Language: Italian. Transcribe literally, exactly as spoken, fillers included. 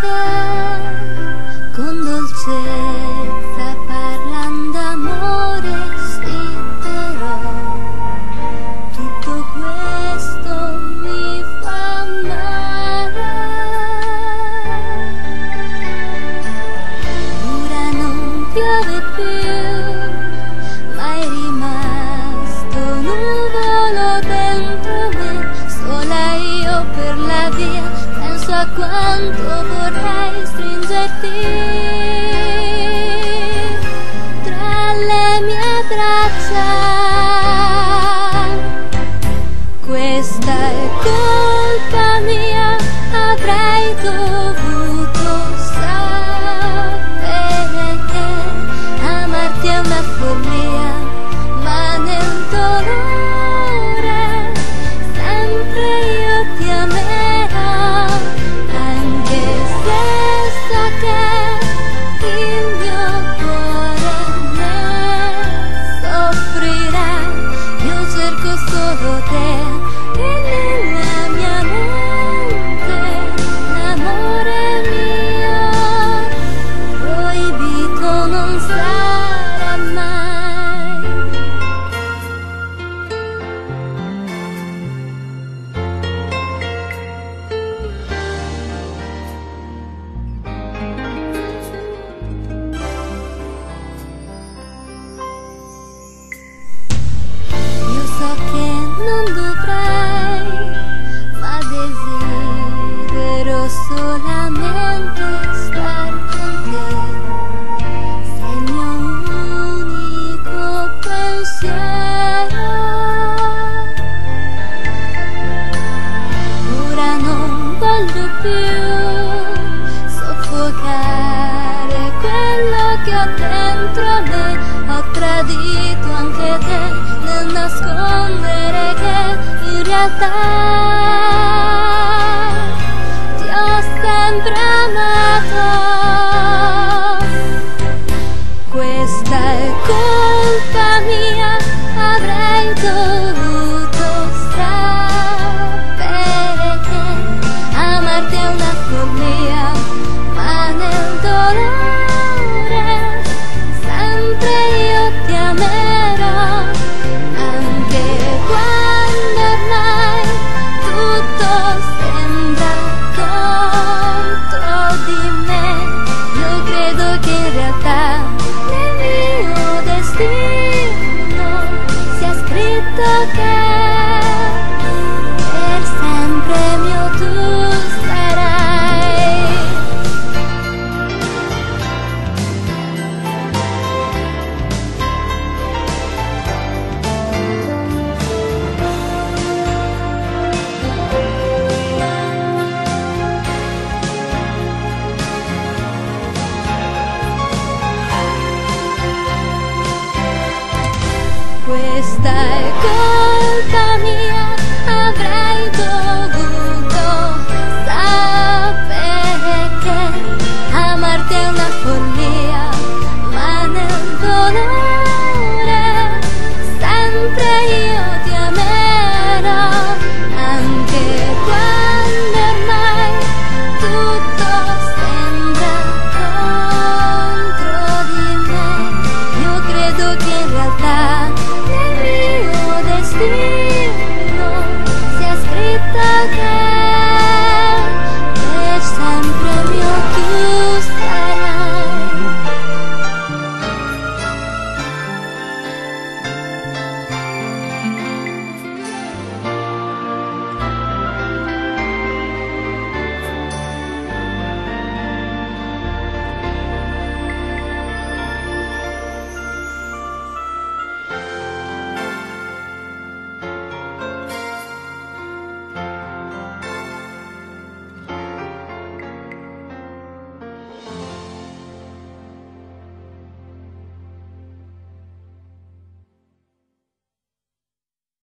con dolcezza parlando d'amore, sì, però tutto questo mi fa male. Ora non piove più, ma è rimasto nuvolo dentro me, sola io per la via, penso a quanto vorrei stringerti tra le mie braccia. Questa è colpa mia, avrei dovuto sapere che amarti è una follia, ma nel dolore sempre io ti amerò, anche se so che il mio cuore ne soffrirà. Io cerco solo te e nella mia mente l'amore mio proibito non sarà mai. Io so che non dovrei, ma desidero solamente star con te. Sei il mio unico pensiero. Ora non voglio più soffocare quello che ho dentro me. Ho tradito anche te nel nascondere che in realtà ti ho sempre amato. Questa è colpa mia, avrei dovuto sapere che amarti è una follia, ma nel dolore sempre io ti amerò, anche quando ormai tutto sembra contro di me. Io credo che in realtà nel mio destino sia scritto che per sempre mio tu sarai. Questa è colpa mia, avrei dovuto sapere che amarti è una follia, ma nel dolore sempre io ti amerò, anche quando ormai tutto sembra contro di me. Io credo che in realtà nel mio destino